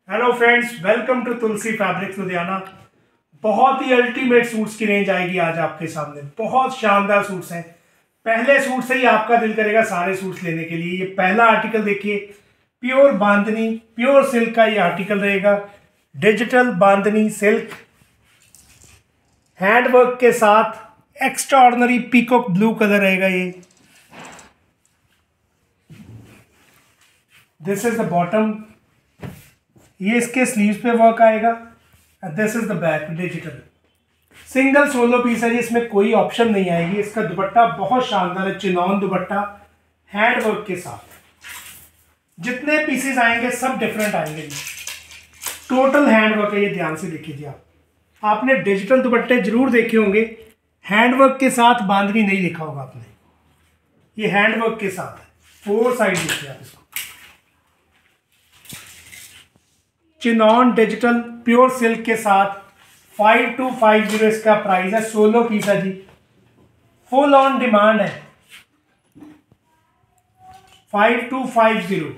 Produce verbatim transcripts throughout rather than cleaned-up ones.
Hello friends, welcome to Tulsi fabrics Ludhiana. बहुत ही ultimate suits की रेंज आएगी आज आपके सामने। बहुत शानदार सूट्स हैं। पहले सूट से ही आपका दिल करेगा सारे सूट्स लेने के लिए। ये पहला आर्टिकल देखिए, प्योर बांधनी प्योर सिल्क का ये आर्टिकल रहेगा। डिजिटल बांधनी सिल्क हैंडवर्क के साथ extra ordinary peacock blue colour रहेगा ये। दिस इज द बॉटम, ये इसके स्लीव्स पे वर्क आएगा। This is the back, digital single solo piece है जी, इसमें कोई ऑप्शन नहीं आएगी। इसका दुपट्टा बहुत शानदार है, चिनॉन दुपट्टा हैंड वर्क के साथ। जितने पीसेस आएंगे सब डिफरेंट आएंगे जी। टोटल हैंड वर्क है, ये ध्यान से देखिए आप। आपने डिजिटल दुपट्टे जरूर देखे होंगे, हैंड वर्क के साथ बांधनी नहीं देखा होगा आपने। ये हैंड वर्क के साथ है, फोर साइड देखिए आप इसको। चिनॉन डिजिटल प्योर सिल्क के साथ फाइव टू फाइव जीरो इसका प्राइस है। सोलो पीस है जी, फुल ऑन डिमांड है। Five two five zero.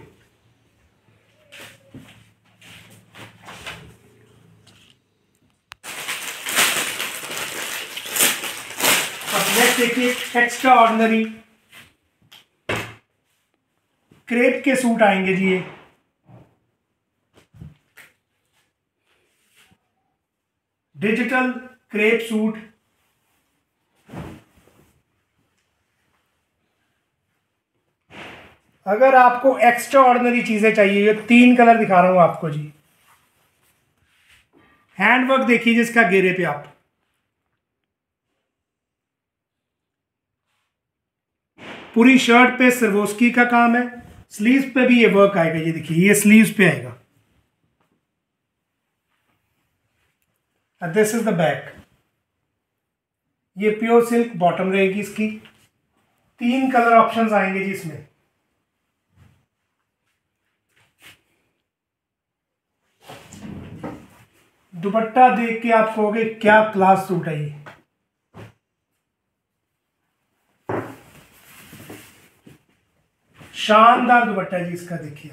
अब नेक्स्ट देखिए, एक्स्ट्रा ऑर्डिनरी क्रेप के सूट आएंगे जी। ये डिजिटल क्रेप सूट, अगर आपको एक्स्ट्रा ऑर्डिनरी चीजें चाहिए, ये तीन कलर दिखा रहा हूं आपको जी। हैंडवर्क देखिए जिसका घेरे पे आप, पूरी शर्ट पे सर्वोस्की का काम है। स्लीव्स पे भी ये वर्क आएगा, ये देखिए ये स्लीव्स पे आएगा। दिस इज द बैक, ये प्योर सिल्क बॉटम रहेगी इसकी। तीन कलर ऑप्शंस आएंगे जी इसमें। दुपट्टा देख के आप कहोगे क्या क्लास सूट है ये। शानदार दुपट्टा जी इसका, देखिए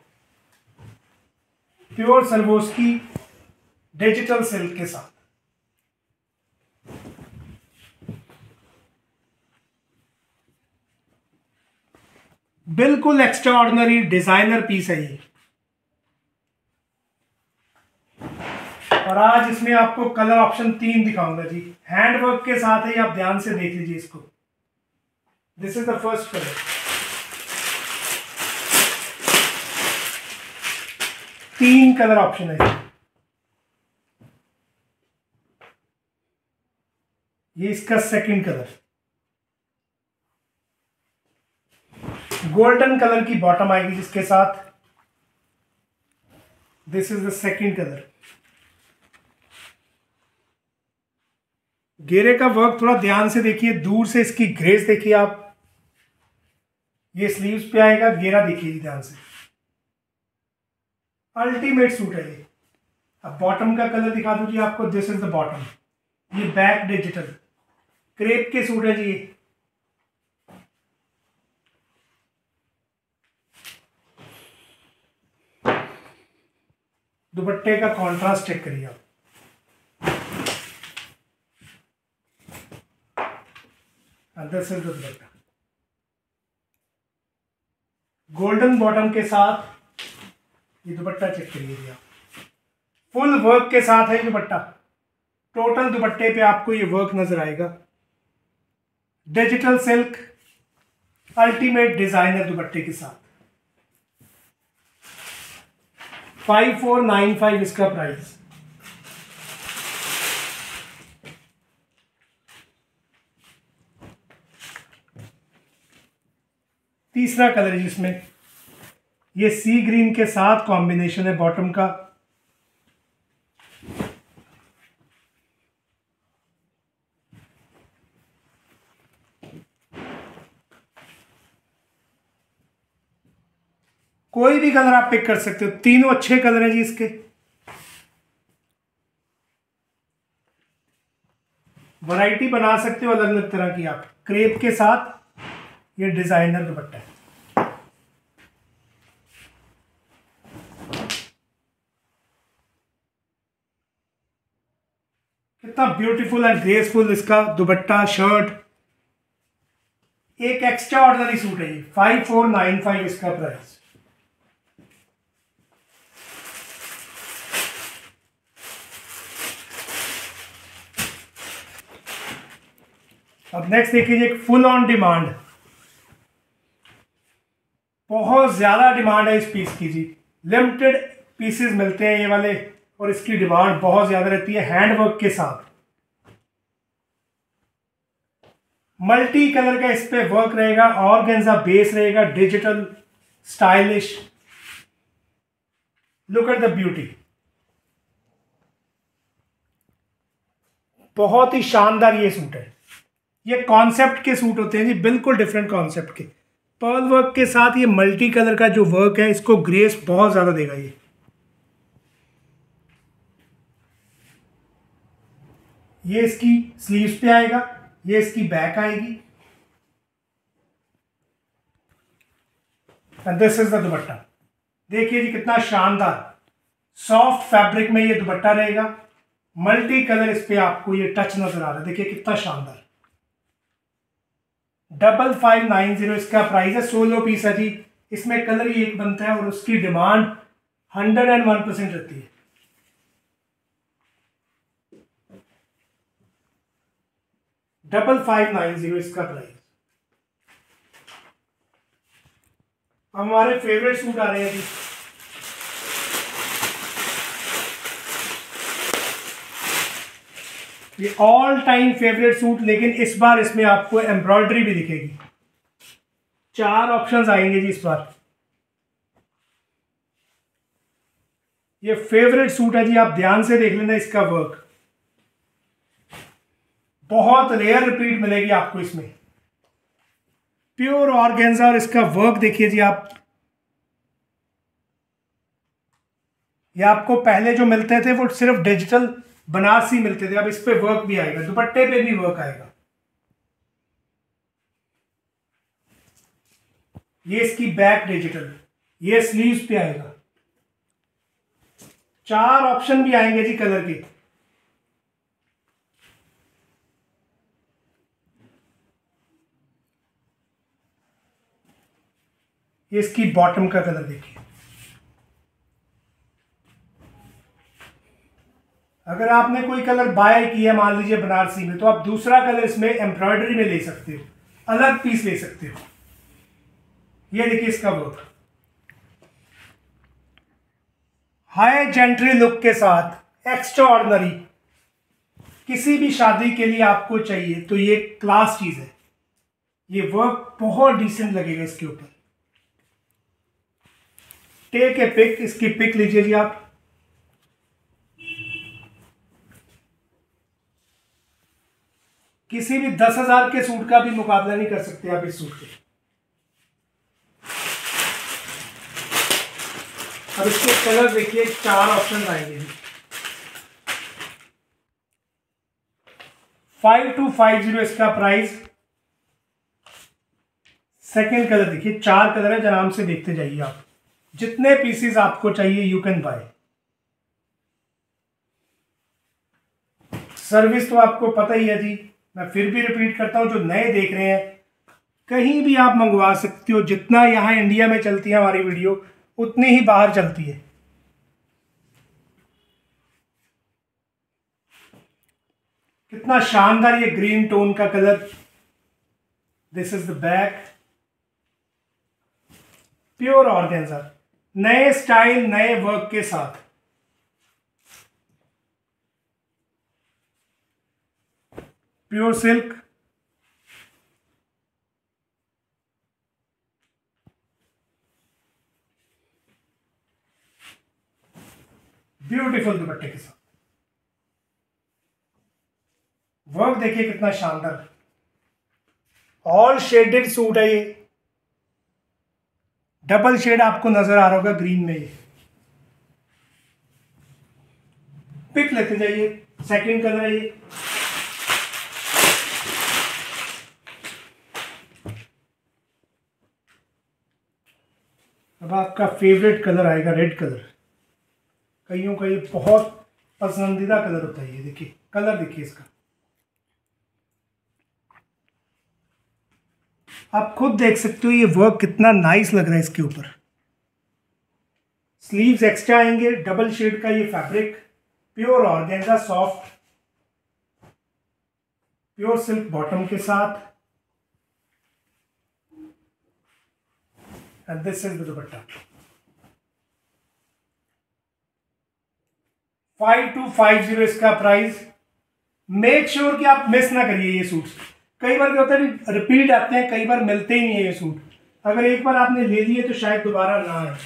प्योर सर्वोस्की डिजिटल सिल्क के साथ। बिल्कुल एक्स्ट्रा ऑर्डिनरी डिजाइनर पीस है ये। और आज इसमें आपको कलर ऑप्शन तीन दिखाऊंगा जी। हैंडवर्क के साथ है, आप ध्यान से देख लीजिए इसको। This is the first colour. तीन कलर ऑप्शन है, ये इसका सेकंड कलर। गोल्डन कलर की बॉटम आएगी जिसके साथ। This is the second colour. घेरे का वर्क थोड़ा ध्यान से देखिए, दूर से इसकी ग्रेस देखिए आप। ये स्लीव्स पे आएगा, घेरा देखिए ध्यान से। अल्टीमेट सूट है ये। अब बॉटम का कलर दिखा दूं जी आपको। दिस इज द बॉटम, ये बैक डिजिटल क्रेप के सूट है जी। दुपट्टे का कॉन्ट्रास्ट चेक करिए आप। This is the dupatta, golden bottom के साथ ये दुपट्टा चेक करिए जी आप। फुल वर्क के साथ है दुपट्टा। टोटल दुपट्टे पे आपको ये वर्क नजर आएगा। डिजिटल सिल्क अल्टीमेट डिजाइनर दुपट्टे के साथ। फाइव फोर नाइन फाइव इसका प्राइस। तीसरा कलर है जिसमें ये सी ग्रीन के साथ कॉम्बिनेशन है बॉटम का। कोई भी कलर आप पिक कर सकते हो, तीनों अच्छे कलर हैं जी इसके। वैरायटी बना सकते हो अलग अलग तरह की आप। क्रेप के साथ ये डिजाइनर दुपट्टा है। कितना ब्यूटीफुल एंड ग्रेसफुल इसका दुपट्टा, शर्ट, एक एक्स्ट्रा ऑर्डिनरी सूट है ये। फाइव फोर नाइन फाइव इसका प्राइस। अब नेक्स्ट देखिए एक फुल ऑन डिमांड, बहुत ज्यादा डिमांड है इस पीस की जी। लिमिटेड पीसेस मिलते हैं ये वाले और इसकी डिमांड बहुत ज्यादा रहती है। हैंडवर्क के साथ मल्टी कलर का इस पे वर्क रहेगा, ऑर्गेन्जा बेस रहेगा, digital stylish. Look at the beauty, बहुत ही शानदार ये सूट है। ये कॉन्सेप्ट के सूट होते हैं जी, बिल्कुल डिफरेंट कॉन्सेप्ट के। पर्ल वर्क के साथ ये मल्टी कलर का जो वर्क है इसको ग्रेस बहुत ज्यादा देगा ये। ये इसकी स्लीव्स पे आएगा, ये इसकी बैक आएगी, and this is the dupatta. देखिए जी कितना शानदार सॉफ्ट फैब्रिक में ये दुपट्टा रहेगा। मल्टी कलर इस पे आपको ये टच नजर आ रहा है, देखिए कितना शानदार। डबल फाइव नाइन जीरो इसका प्राइस है। सोलो पीस है जी, इसमें कलर ही एक बनता है और उसकी demand hundred and one percent रहती है। डबल फाइव नाइन जीरो इसका प्राइस। हमारे फेवरेट सूट आ रहे हैं जी, ये ऑल टाइम फेवरेट सूट, लेकिन इस बार इसमें आपको एम्ब्रॉयडरी भी दिखेगी। चार ऑप्शंस आएंगे जी इस बार। ये फेवरेट सूट है जी, आप ध्यान से देख लेना इसका वर्क, बहुत रेयर रिपीट मिलेगी आपको इसमें। प्योर ऑर्गेन्जा और इसका वर्क देखिए जी आप। ये आपको पहले जो मिलते थे वो सिर्फ डिजिटल बनारसी मिलते थे, अब इस पे वर्क भी आएगा, दुपट्टे पे भी वर्क आएगा। ये इसकी बैक डिजिटल, ये स्लीव्स पे आएगा। चार ऑप्शन भी आएंगे जी कलर के। ये इसकी बॉटम का कलर देखिए। अगर आपने कोई कलर बाय किया मान लीजिए बनारसी में, तो आप दूसरा कलर इसमें एम्ब्रॉयडरी में ले सकते हो, अलग पीस ले सकते हो। ये देखिए इसका वर्क, हाई जेंट्री लुक के साथ, एक्स्ट्रा ऑर्डिनरी। किसी भी शादी के लिए आपको चाहिए तो ये क्लास चीज है। ये वर्क बहुत डिसेंट लगेगा इसके ऊपर। टेक ए पिक, इसकी पिक लीजिए जी आप। किसी भी दस हजार के सूट का भी मुकाबला नहीं कर सकते आप इस सूट के। अब इसके कलर देखिए, चार ऑप्शन आएंगे। फाइव टू फाइव जीरो इसका प्राइस। सेकेंड कलर देखिए, चार कलर है, आराम से देखते जाइए आप। जितने पीसेस आपको चाहिए यू कैन बाय। सर्विस तो आपको पता ही है जी, मैं फिर भी रिपीट करता हूं, जो नए देख रहे हैं, कहीं भी आप मंगवा सकते हो। जितना यहां इंडिया में चलती है हमारी वीडियो, उतनी ही बाहर चलती है। कितना शानदार ये ग्रीन टोन का colour. This is the back, pure organza, नए स्टाइल नए वर्क के साथ। प्योर सिल्क, ब्यूटीफुल दुपट्टे के साथ। वर्क देखिए कितना शानदार, ऑल शेडेड सूट है ये। डबल शेड आपको नजर आ रहा होगा ग्रीन में। ये पिक लेते जाइए, सेकंड कलर है ये। अब आपका फेवरेट कलर आएगा रेड कलर। कईयों का ये बहुत पसंदीदा कलर होता है ये। देखिए कलर, देखिए इसका, आप खुद देख सकते हो ये वर्क कितना नाइस लग रहा है इसके ऊपर। स्लीव्स एक्स्ट्रा आएंगे, डबल शेड का ये fabric, pure organza soft, pure silk bottom के साथ, and this is the dupatta. Five two five zero इसका प्राइस। मेक श्योर कि आप मिस ना करिए ये सूट। कई बार क्या होता है, रिपीट आते हैं, कई बार मिलते ही नहीं है ये सूट। अगर एक बार आपने ले लिए तो शायद दोबारा ना आए।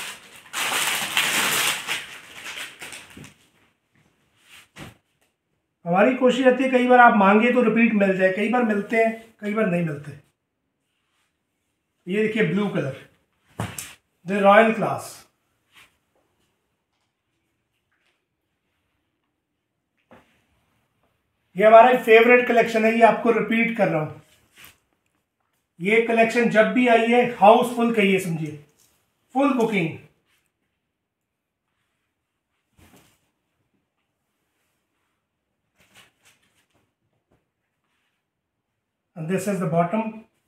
हमारी कोशिश रहती है कई बार आप मांगे तो रिपीट मिल जाए, कई बार मिलते हैं, कई बार नहीं मिलते। ये देखिए blue colour, the royal class. ये हमारा फेवरेट कलेक्शन है, ये आपको रिपीट कर रहा हूं। ये कलेक्शन जब भी आई है हाउसफुल कहिए, समझिए full booking. and this is the bottom।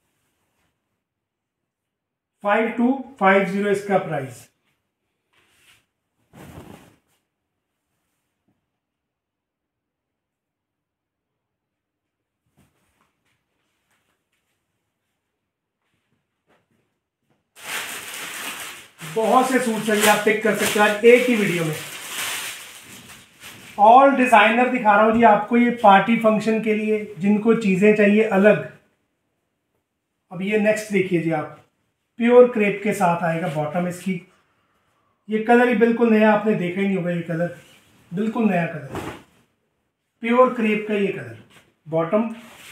Five two five zero इसका प्राइस। बहुत से सूट चाहिए, आप पिक कर सकते हो आज एक ही वीडियो में। ऑल डिजाइनर दिखा रहा हूं जी आपको, ये पार्टी फंक्शन के लिए जिनको चीजें चाहिए अलग। अब ये नेक्स्ट देखिए जी आप, प्योर क्रेप के साथ आएगा बॉटम इसकी। ये कलर ही बिल्कुल नया, आपने देखा ही नहीं होगा, ये कलर बिल्कुल नया कलर, प्योर क्रेप का ये कलर। बॉटम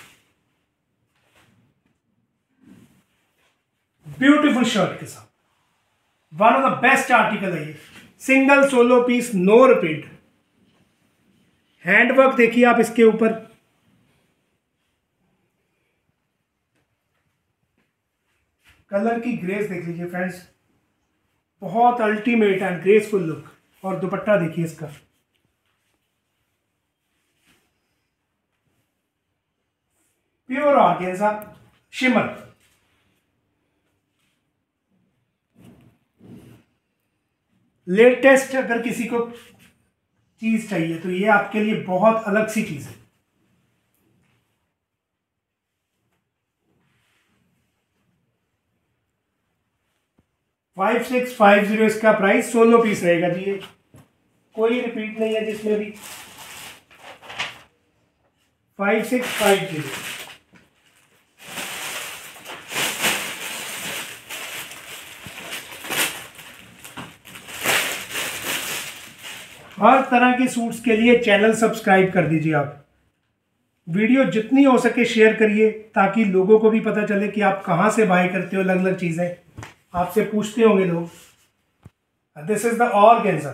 ब्यूटीफुल शर्ट के साथ, one of the best article है ये। Single solo piece, no repeat. Handwork देखिए आप इसके ऊपर, कलर की ग्रेस देख लीजिए फ्रेंड्स, बहुत अल्टीमेट एंड ग्रेसफुल लुक। और दुपट्टा देखिए इसका, प्योर ऑर्गेन्जा शिमर। लेटेस्ट अगर किसी को चीज चाहिए तो ये आपके लिए बहुत अलग सी चीज है। फाइव सिक्स फाइव जीरो इसका प्राइस, सोलो पीस रहेगा जी ये, कोई रिपीट नहीं है जिसमें भी। Five six five zero. हर तरह के सूट्स के लिए चैनल सब्सक्राइब कर दीजिए आप। वीडियो जितनी हो सके शेयर करिए ताकि लोगों को भी पता चले कि आप कहां से बाय करते हो। अलग अलग चीजें आपसे पूछते होंगे लोग। दिस इज द ऑर्गेन्जा,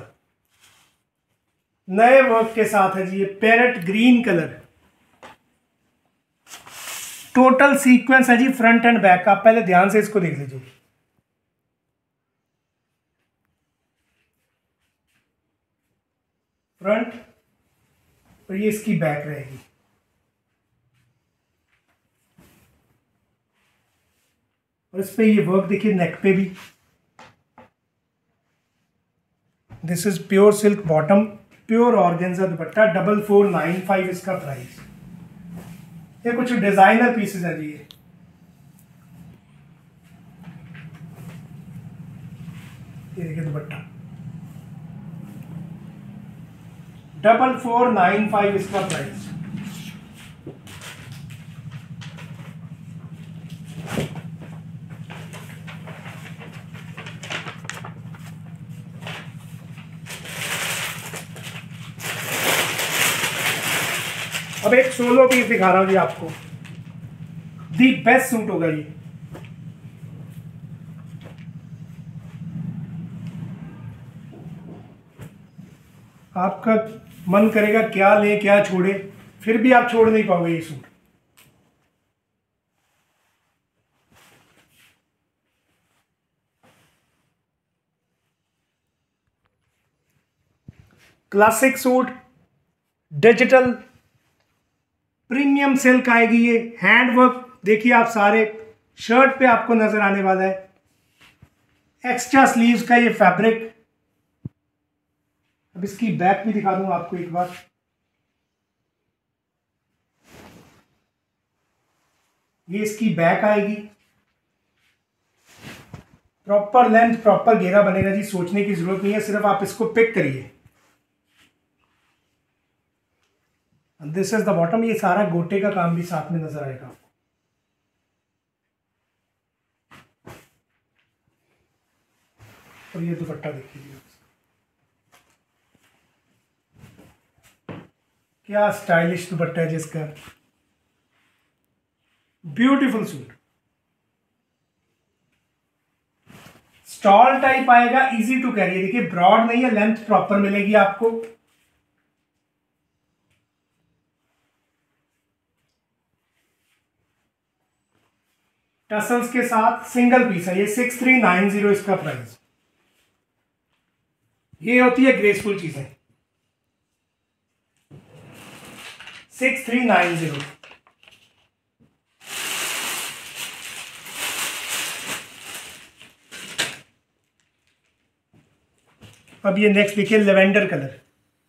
नए वर्क के साथ है जी ये, parrot green colour. Total sequins है जी फ्रंट एंड बैक। आप पहले ध्यान से इसको देख लीजिए। फ्रंट और ये इसकी बैक रहेगी। और इस पे ये वर्क देखिए नेक पे भी। This is pure silk bottom, pure organza dupatta, double four nine five इसका प्राइस। ये कुछ डिजाइनर पीसेस है जी ये। ये देखिए dupatta, double four nine five इसका प्राइस। अब एक सोलो पीस दिखा रहा हूं जी आपको, दी बेस्ट सूट होगा ये। आपका मन करेगा क्या ले क्या छोड़े, फिर भी आप छोड़ नहीं पाओगे ये suit. Classic suit, digital premium silk आएगी ये। हैंड वर्क देखिए आप सारे शर्ट पे आपको नजर आने वाला है। एक्स्ट्रा स्लीव्स का ये फैब्रिक। अब इसकी बैक भी दिखा दूं आपको एक बार। ये इसकी बैक आएगी, प्रॉपर लेंथ प्रॉपर घेरा बनेगा जी, सोचने की जरूरत नहीं है, सिर्फ आप इसको पिक करिए। This is the bottom. ये सारा गोटे का काम भी साथ में नजर आएगा आपको। और ये दुपट्टा देखिए, क्या स्टाइलिश दुपट्टा है जिसका। ब्यूटीफुल सूट, स्टॉल टाइप आएगा, इजी टू कैरी। देखिए ब्रॉड नहीं है, लेंथ प्रॉपर मिलेगी आपको। टसल्स के साथ सिंगल पीस है ये। सिक्स थ्री नाइन जीरो इसका प्राइस। ये होती है ग्रेसफुल चीजें। Six three nine zero. अब ये नेक्स्ट देखिए, lavender colour.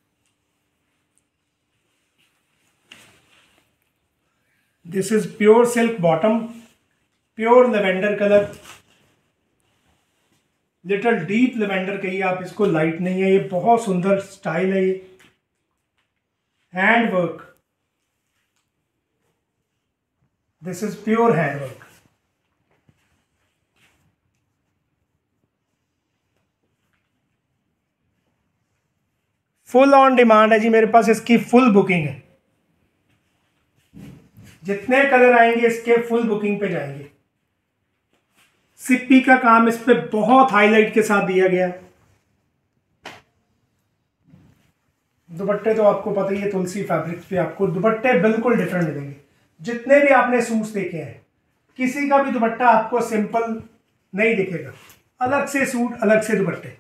This is pure silk bottom, pure lavender colour, little deep lavender कहिए आप इसको, लाइट नहीं है। ये बहुत सुंदर स्टाइल है ये। Hand work, this is pure hand work. Full on demand है जी मेरे पास, इसकी फुल बुकिंग है। जितने कलर आएंगे इसके फुल बुकिंग पे जाएंगे। सिप्पी का काम इस पे बहुत हाईलाइट के साथ दिया गया। दुपट्टे तो आपको पता ही है, तुलसी फैब्रिक्स पे आपको दुपट्टे बिल्कुल डिफरेंट मिलेंगे। जितने भी आपने सूट्स देखे हैं, किसी का भी दुपट्टा आपको सिंपल नहीं दिखेगा। अलग से सूट, अलग से दुपट्टे।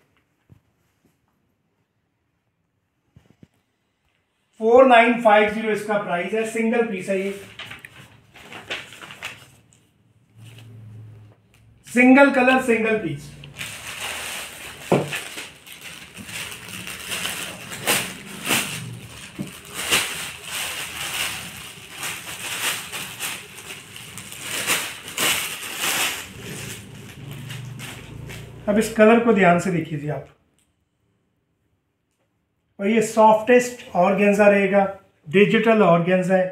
फोर नाइन फाइव जीरो इसका प्राइस है। सिंगल पीस है ये, सिंगल कलर सिंगल पीस। अब इस कलर को ध्यान से देखिए आप। और ये सॉफ्टेस्ट ऑर्गेन्जा रहेगा, डिजिटल ऑर्गेन्जा है।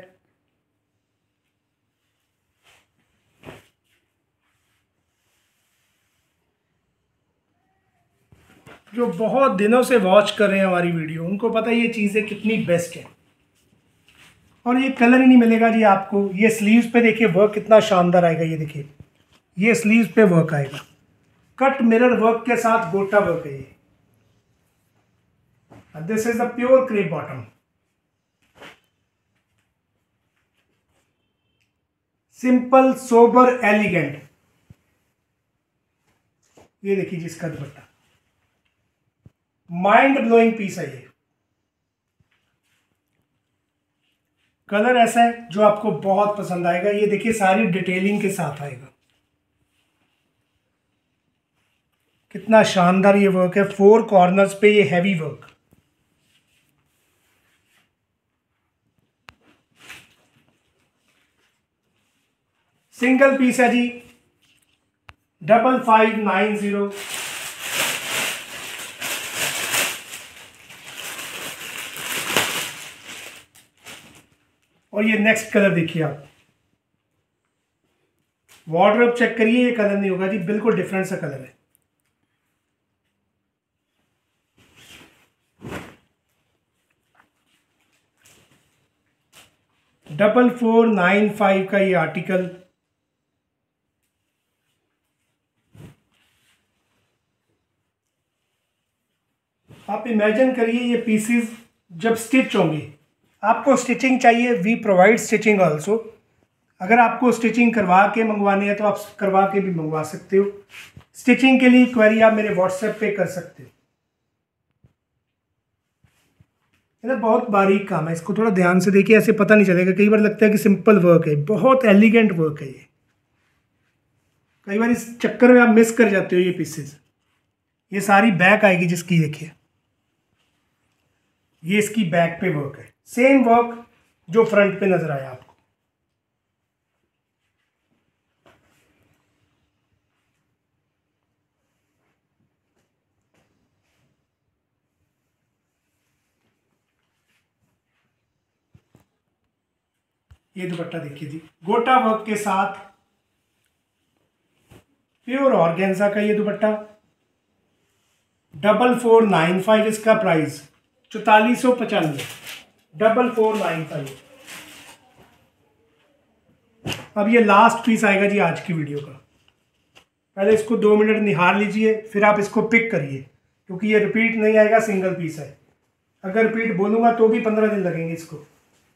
जो बहुत दिनों से वॉच कर रहे हैं हमारी वीडियो, उनको पता है ये चीज़ें कितनी बेस्ट है। और ये कलर ही नहीं मिलेगा जी आपको। ये स्लीव्स पे देखिए वर्क कितना शानदार आएगा। ये देखिए, ये स्लीव्स पे वर्क आएगा, कट मिरर वर्क के साथ गोटा वर्क है ये। This is the pure crepe bottom. Simple sober elegant. ये देखिए जिसका दुपट्टा, माइंड ब्लोइंग पीस है ये। कलर ऐसा है जो आपको बहुत पसंद आएगा। ये देखिए सारी डिटेलिंग के साथ आएगा। कितना शानदार ये वर्क है। फोर कॉर्नर्स पे ये हैवी वर्क। सिंगल पीस है जी, डबल फाइव नाइन जीरो। और ये नेक्स्ट कलर देखिए आप, वार्डरोब चेक करिए, ये कलर नहीं होगा जी, बिल्कुल डिफरेंट सा कलर है। डबल फोर नाइन फाइव का ये आर्टिकल। आप इमेजिन करिए ये पीसीज जब स्टिच होंगे। आपको स्टिचिंग चाहिए, वी प्रोवाइड स्टिचिंग ऑल्सो। अगर आपको स्टिचिंग करवा के मंगवाने हैं तो आप करवा के भी मंगवा सकते हो। स्टिचिंग के लिए क्वेरी आप मेरे व्हाट्सएप पे कर सकते हो। है ना, बहुत बारीक काम है, इसको थोड़ा ध्यान से देखिए, ऐसे पता नहीं चलेगा, कई बार लगता है कि सिंपल वर्क है, बहुत एलिगेंट वर्क है ये, कई बार इस चक्कर में आप मिस कर जाते हो ये पीसेस। ये सारी बैक आएगी जिसकी, देखिए ये इसकी बैक पे वर्क है, सेम वर्क जो फ्रंट पे नजर आया आपको। ये दुपट्टा देखिए जी, गोटा वर्क के साथ, प्योर ऑर्गेन्जा का ये dupatta, double four nine five इसका प्राइस, चौतालीस सौ पचानवे, डबल फोर नाइन फाइव। अब ये लास्ट पीस आएगा जी आज की वीडियो का, पहले इसको दो मिनट निहार लीजिए, फिर आप इसको पिक करिए, क्योंकि ये रिपीट नहीं आएगा, सिंगल पीस है। अगर रिपीट बोलूंगा तो भी पंद्रह दिन लगेंगे इसको।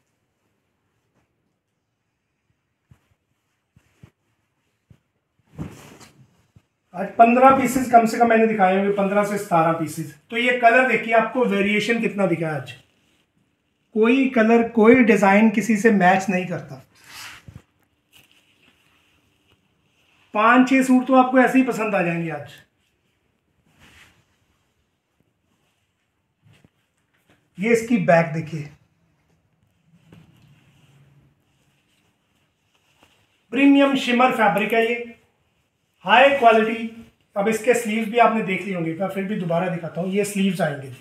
आज पंद्रह पीसेस कम से कम मैंने दिखाए होंगे, पंद्रह से सतारह पीसेस। तो ये कलर देखिए, आपको वेरिएशन कितना दिखा है आज, कोई कलर कोई डिजाइन किसी से मैच नहीं करता। पांच छह सूट तो आपको ऐसे ही पसंद आ जाएंगे आज। ये इसकी बैक देखिए, प्रीमियम शिमर फैब्रिक है ये, हाई क्वालिटी। अब इसके स्लीव्स भी आपने देख लिए होंगे, मैं फिर भी दोबारा दिखाता हूं, ये स्लीव्स आएंगे।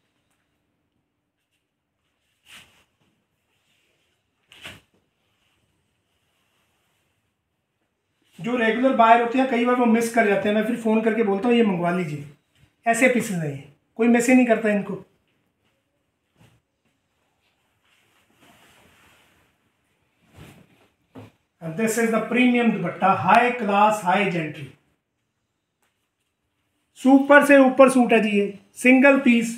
जो रेगुलर बायर होते हैं कई बार वो मिस कर जाते हैं, मैं फिर फोन करके बोलता हूँ ये मंगवा लीजिए, ऐसे पीसेस नहीं है, कोई मिस ही नहीं करता इनको। And this is the premium dupatta, high class high gentry, super से ऊपर सूट है जी ये, single piece,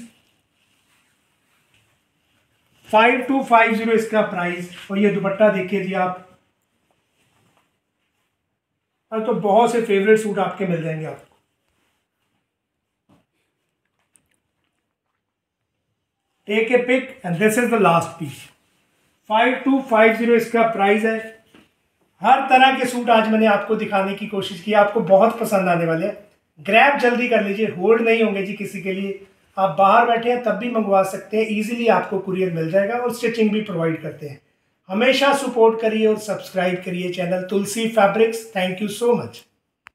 five two five zero इसका प्राइस। और ये दुपट्टा देखिए जी आप, अब तो बहुत से फेवरेट सूट आपके मिल जाएंगे आपको। Take a pick and this is the last piece, five two five zero इसका प्राइस है। हर तरह के सूट आज मैंने आपको दिखाने की कोशिश की, आपको बहुत पसंद आने वाले हैं। ग्रैब जल्दी कर लीजिए, होल्ड नहीं होंगे जी किसी के लिए। आप बाहर बैठे हैं तब भी मंगवा सकते हैं, इजीली आपको कुरियर मिल जाएगा और स्टिचिंग भी प्रोवाइड करते हैं। हमेशा सपोर्ट करिए और सब्सक्राइब करिए channel Tulsi fabrics. Thank you so much.